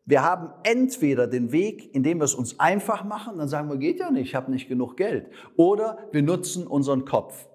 Wir haben entweder den Weg, indem wir es uns einfach machen, dann sagen wir, geht ja nicht, ich habe nicht genug Geld. Oder wir nutzen unseren Kopf.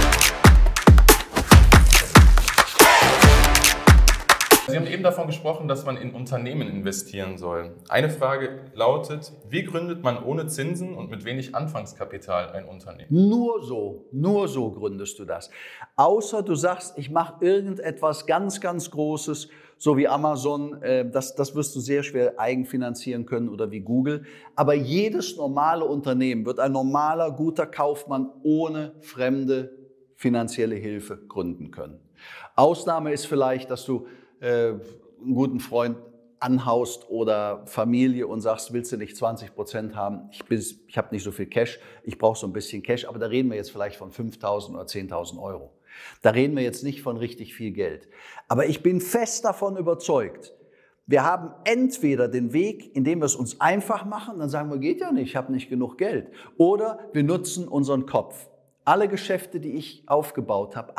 Sie haben eben davon gesprochen, dass man in Unternehmen investieren soll. Eine Frage lautet, wie gründet man ohne Zinsen und mit wenig Anfangskapital ein Unternehmen? Nur so gründest du das. Außer du sagst, ich mache irgendetwas ganz, ganz Großes, so wie Amazon, das wirst du sehr schwer eigenfinanzieren können oder wie Google. Aber jedes normale Unternehmen wird ein normaler, guter Kaufmann ohne fremde finanzielle Hilfe gründen können. Ausnahme ist vielleicht, dass du einen guten Freund anhaust oder Familie und sagst, willst du nicht 20% haben? Ich habe nicht so viel Cash, ich brauche so ein bisschen Cash, aber da reden wir jetzt vielleicht von 5.000 oder 10.000 Euro. Da reden wir jetzt nicht von richtig viel Geld. Aber ich bin fest davon überzeugt, wir haben entweder den Weg, indem wir es uns einfach machen, dann sagen wir, geht ja nicht, ich habe nicht genug Geld. Oder wir nutzen unseren Kopf. Alle Geschäfte, die ich aufgebaut habe,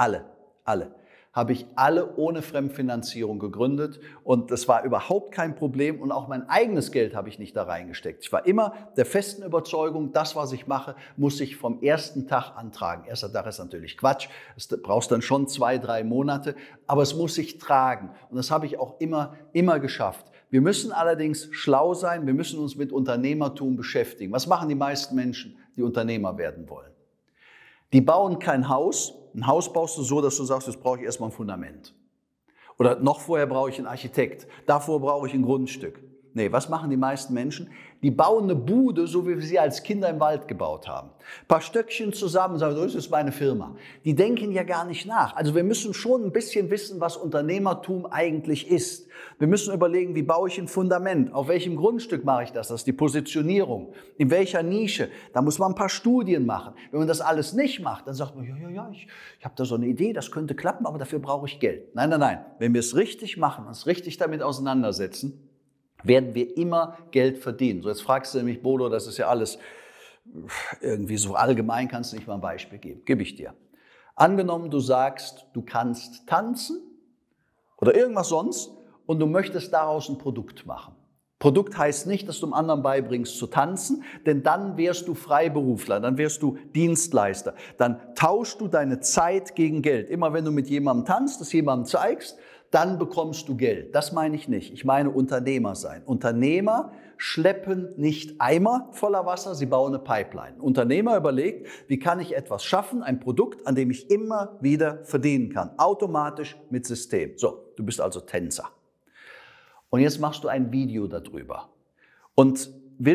habe ich alle ohne Fremdfinanzierung gegründet und das war überhaupt kein Problem und auch mein eigenes Geld habe ich nicht da reingesteckt. Ich war immer der festen Überzeugung, das, was ich mache, muss ich vom ersten Tag antragen. Erster Tag ist natürlich Quatsch, du brauchst dann schon 2, 3 Monate, aber es muss sich tragen und das habe ich auch immer geschafft. Wir müssen allerdings schlau sein, wir müssen uns mit Unternehmertum beschäftigen. Was machen die meisten Menschen, die Unternehmer werden wollen? Die bauen kein Haus. Ein Haus baust du so, dass du sagst, jetzt brauche ich erstmal ein Fundament. Oder noch vorher brauche ich einen Architekt. Davor brauche ich ein Grundstück. Nee, was machen die meisten Menschen? Die bauen eine Bude, so wie wir sie als Kinder im Wald gebaut haben. Ein paar Stöckchen zusammen, sagen, das ist meine Firma. Die denken ja gar nicht nach. Also wir müssen schon ein bisschen wissen, was Unternehmertum eigentlich ist. Wir müssen überlegen, wie baue ich ein Fundament? Auf welchem Grundstück mache ich das? Das ist die Positionierung. In welcher Nische? Da muss man ein paar Studien machen. Wenn man das alles nicht macht, dann sagt man, ja, ich habe da so eine Idee, das könnte klappen, aber dafür brauche ich Geld. Nein. Wenn wir es richtig machen, uns richtig damit auseinandersetzen, werden wir immer Geld verdienen. So, jetzt fragst du mich, Bodo, das ist ja alles irgendwie so allgemein, kannst du nicht mal ein Beispiel geben. Gebe ich dir. Angenommen, du sagst, du kannst tanzen oder irgendwas sonst und du möchtest daraus ein Produkt machen. Produkt heißt nicht, dass du dem anderen beibringst zu tanzen, denn dann wärst du Freiberufler, dann wärst du Dienstleister. Dann tauschst du deine Zeit gegen Geld. Immer wenn du mit jemandem tanzt, das jemandem zeigst, dann bekommst du Geld. Das meine ich nicht. Ich meine Unternehmer sein. Unternehmer schleppen nicht Eimer voller Wasser, sie bauen eine Pipeline. Unternehmer überlegt, wie kann ich etwas schaffen, ein Produkt, an dem ich immer wieder verdienen kann. Automatisch mit System. So, du bist also Tänzer. Und jetzt machst du ein Video darüber. Und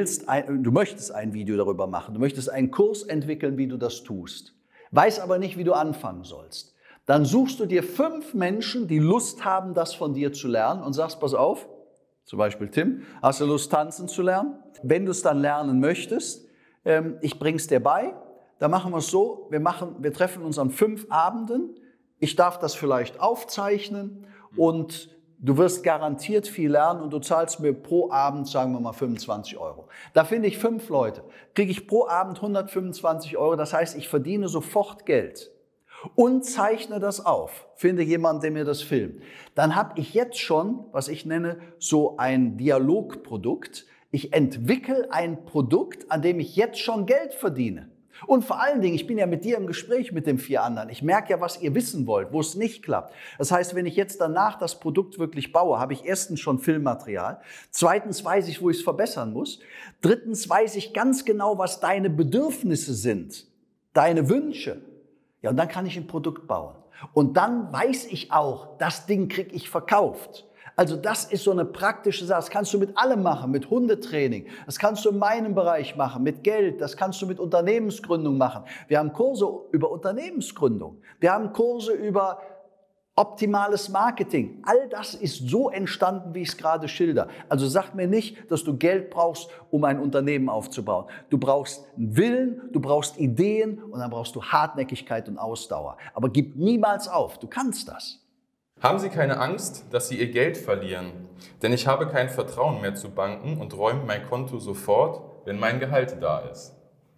du möchtest ein Video darüber machen. Du möchtest einen Kurs entwickeln, wie du das tust. Weiß aber nicht, wie du anfangen sollst. Dann suchst du dir 5 Menschen, die Lust haben, das von dir zu lernen und sagst, pass auf, zum Beispiel Tim, hast du Lust, tanzen zu lernen? Wenn du es dann lernen möchtest, ich bring's dir bei, dann machen wir es so, wir treffen uns an 5 Abenden, ich darf das vielleicht aufzeichnen und du wirst garantiert viel lernen und du zahlst mir pro Abend, sagen wir mal, 25 Euro. Da finde ich 5 Leute, kriege ich pro Abend 125 Euro, das heißt, ich verdiene sofort Geld. Und zeichne das auf, finde jemanden, der mir das filmt. Dann habe ich jetzt schon, was ich nenne, so ein Dialogprodukt. Ich entwickle ein Produkt, an dem ich jetzt schon Geld verdiene. Und vor allen Dingen, ich bin ja mit dir im Gespräch mit den 4 anderen. Ich merke ja, was ihr wissen wollt, wo es nicht klappt. Das heißt, wenn ich jetzt danach das Produkt wirklich baue, habe ich erstens schon Filmmaterial. Zweitens weiß ich, wo ich es verbessern muss. Drittens weiß ich ganz genau, was deine Bedürfnisse sind, deine Wünsche. Ja, und dann kann ich ein Produkt bauen. Und dann weiß ich auch, das Ding kriege ich verkauft. Also das ist so eine praktische Sache. Das kannst du mit allem machen, mit Hundetraining. Das kannst du in meinem Bereich machen, mit Geld. Das kannst du mit Unternehmensgründung machen. Wir haben Kurse über Unternehmensgründung. Wir haben Kurse über optimales Marketing. All das ist so entstanden, wie ich es gerade schilder. Also sag mir nicht, dass du Geld brauchst, um ein Unternehmen aufzubauen. Du brauchst einen Willen, du brauchst Ideen und dann brauchst du Hartnäckigkeit und Ausdauer. Aber gib niemals auf, du kannst das. Haben Sie keine Angst, dass Sie Ihr Geld verlieren? Denn ich habe kein Vertrauen mehr zu Banken und räume mein Konto sofort, wenn mein Gehalt da ist.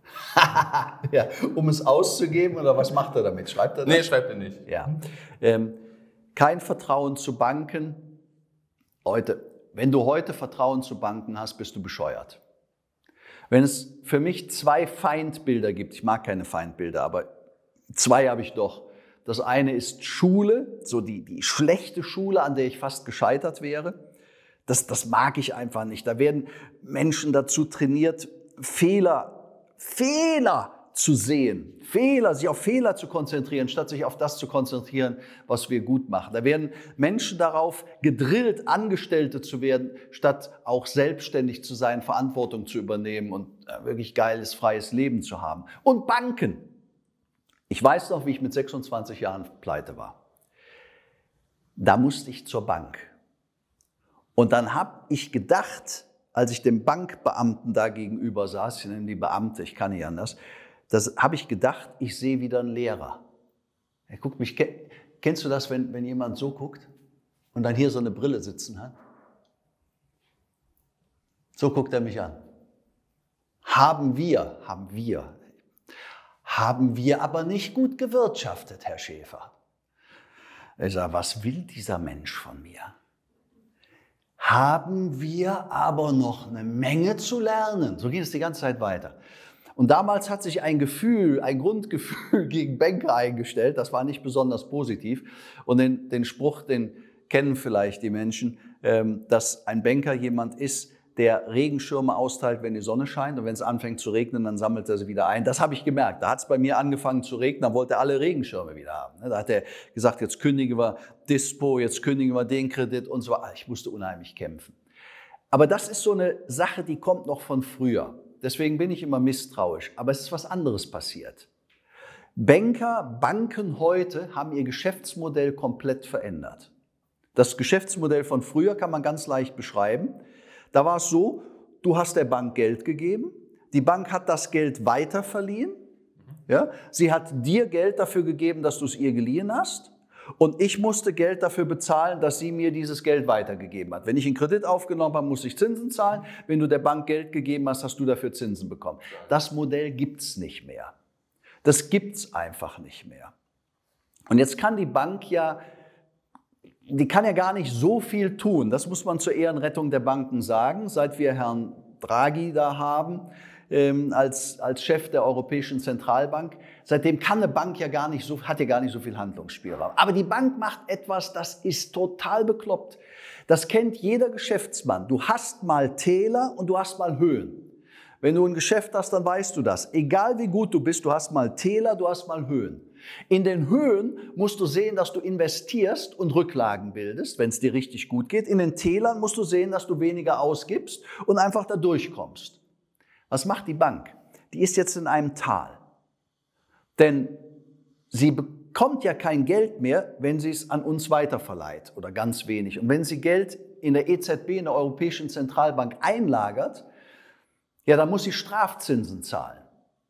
Ja, um es auszugeben oder was macht er damit? Schreibt er das? Nee, schreibt er nicht. Ja. Kein Vertrauen zu Banken. Leute, wenn du heute Vertrauen zu Banken hast, bist du bescheuert. Wenn es für mich 2 Feindbilder gibt, ich mag keine Feindbilder, aber 2 habe ich doch. Das eine ist Schule, so die schlechte Schule, an der ich fast gescheitert wäre. Das mag ich einfach nicht. Da werden Menschen dazu trainiert, Fehler zu sehen, sich auf Fehler zu konzentrieren, statt sich auf das zu konzentrieren, was wir gut machen. Da werden Menschen darauf gedrillt, Angestellte zu werden, statt auch selbstständig zu sein, Verantwortung zu übernehmen und wirklich geiles, freies Leben zu haben. Und Banken. Ich weiß noch, wie ich mit 26 Jahren pleite war. Da musste ich zur Bank. Und dann habe ich gedacht, als ich dem Bankbeamten da gegenüber saß, ich nenne die Beamte, ich kann nicht anders, das habe ich gedacht, ich sehe wieder einen Lehrer. Er guckt mich, kennst du das, wenn jemand so guckt und dann hier so eine Brille sitzen hat? So guckt er mich an. Haben wir aber nicht gut gewirtschaftet, Herr Schäfer. Ich sage, was will dieser Mensch von mir? Haben wir aber noch eine Menge zu lernen. So ging es die ganze Zeit weiter. Und damals hat sich ein Grundgefühl gegen Banker eingestellt. Das war nicht besonders positiv. Und den Spruch, den kennen vielleicht die Menschen, dass ein Banker jemand ist, der Regenschirme austeilt, wenn die Sonne scheint. Und wenn es anfängt zu regnen, dann sammelt er sie wieder ein. Das habe ich gemerkt. Da hat es bei mir angefangen zu regnen, dann wollte er alle Regenschirme wieder haben. Da hat er gesagt, jetzt kündigen wir Dispo, jetzt kündigen wir den Kredit und so weiter. Ich musste unheimlich kämpfen. Aber das ist so eine Sache, die kommt noch von früher. Deswegen bin ich immer misstrauisch. Aber es ist was anderes passiert. Banken heute haben ihr Geschäftsmodell komplett verändert. Das Geschäftsmodell von früher kann man ganz leicht beschreiben. Da war es so, du hast der Bank Geld gegeben, die Bank hat das Geld weiterverliehen, ja? Sie hat dir Geld dafür gegeben, dass du es ihr geliehen hast und ich musste Geld dafür bezahlen, dass sie mir dieses Geld weitergegeben hat. Wenn ich einen Kredit aufgenommen habe, musste ich Zinsen zahlen, wenn du der Bank Geld gegeben hast, hast du dafür Zinsen bekommen. Das Modell gibt es nicht mehr. Das gibt es einfach nicht mehr. Und jetzt kann die Bank die kann ja gar nicht so viel tun. Das muss man zur Ehrenrettung der Banken sagen. Seit wir Herrn Draghi da haben, als Chef der Europäischen Zentralbank, seitdem kann eine Bank hat ja gar nicht so viel Handlungsspielraum. Aber die Bank macht etwas, das ist total bekloppt. Das kennt jeder Geschäftsmann. Du hast mal Täler und du hast mal Höhen. Wenn du ein Geschäft hast, dann weißt du das. Egal wie gut du bist, du hast mal Täler, du hast mal Höhen. In den Höhen musst du sehen, dass du investierst und Rücklagen bildest, wenn es dir richtig gut geht. In den Tälern musst du sehen, dass du weniger ausgibst und einfach da durchkommst. Was macht die Bank? Die ist jetzt in einem Tal. Denn sie bekommt ja kein Geld mehr, wenn sie es an uns weiterverleiht oder ganz wenig. Und wenn sie Geld in der EZB, in der Europäischen Zentralbank einlagert, ja, dann muss sie Strafzinsen zahlen.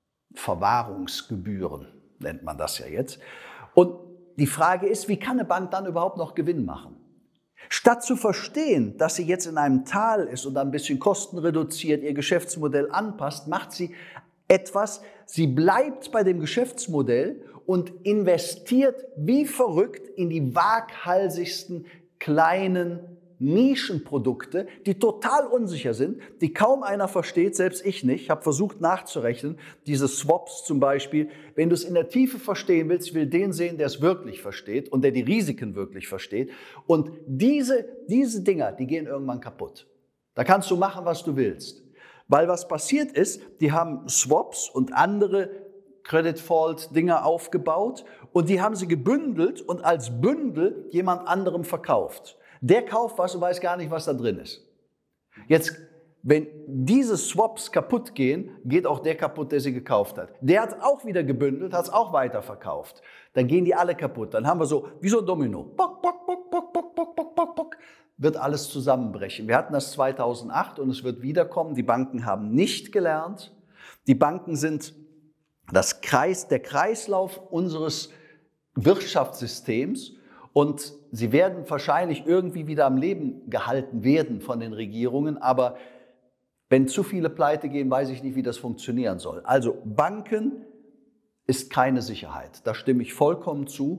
Verwahrungsgebühren nennt man das ja jetzt. Und die Frage ist, wie kann eine Bank dann überhaupt noch Gewinn machen? Statt zu verstehen, dass sie jetzt in einem Tal ist und ein bisschen Kosten reduziert, ihr Geschäftsmodell anpasst, macht sie etwas, sie bleibt bei dem Geschäftsmodell und investiert wie verrückt in die waghalsigsten kleinen Nischenprodukte, die total unsicher sind, die kaum einer versteht, selbst ich nicht. Ich habe versucht nachzurechnen, diese Swaps zum Beispiel. Wenn du es in der Tiefe verstehen willst, ich will den sehen, der es wirklich versteht und der die Risiken wirklich versteht. Und diese Dinger, die gehen irgendwann kaputt. Da kannst du machen, was du willst. Weil was passiert ist, die haben Swaps und andere Credit Default Dinger aufgebaut und die haben sie gebündelt und als Bündel jemand anderem verkauft. Der kauft was und weiß gar nicht, was da drin ist. Jetzt, wenn diese Swaps kaputt gehen, geht auch der kaputt, der sie gekauft hat. Der hat es auch wieder gebündelt, hat es auch weiterverkauft. Dann gehen die alle kaputt. Dann haben wir so, wie so ein Domino. Bock, bock, bock, bock, bock, bock, bock, bock, bock. Wird alles zusammenbrechen. Wir hatten das 2008 und es wird wiederkommen. Die Banken haben nicht gelernt. Die Banken sind der Kreislauf unseres Wirtschaftssystems. Und sie werden wahrscheinlich irgendwie wieder am Leben gehalten werden von den Regierungen. Aber wenn zu viele pleite gehen, weiß ich nicht, wie das funktionieren soll. Also Banken ist keine Sicherheit. Da stimme ich vollkommen zu.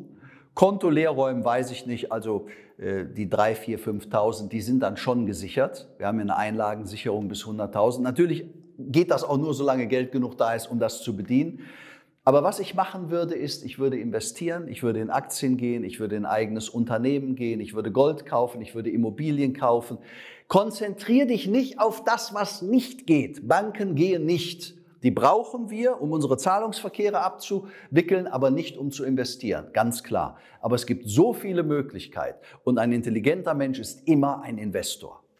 Konto leer räumen, weiß ich nicht. Also die 3.000, 4.000, 5.000, die sind dann schon gesichert. Wir haben eine Einlagensicherung bis 100.000. Natürlich geht das auch nur, solange Geld genug da ist, um das zu bedienen. Aber was ich machen würde, ist, ich würde investieren, ich würde in Aktien gehen, ich würde in ein eigenes Unternehmen gehen, ich würde Gold kaufen, ich würde Immobilien kaufen. Konzentriere dich nicht auf das, was nicht geht. Banken gehen nicht. Die brauchen wir, um unsere Zahlungsverkehre abzuwickeln, aber nicht um zu investieren, ganz klar. Aber es gibt so viele Möglichkeiten und ein intelligenter Mensch ist immer ein Investor.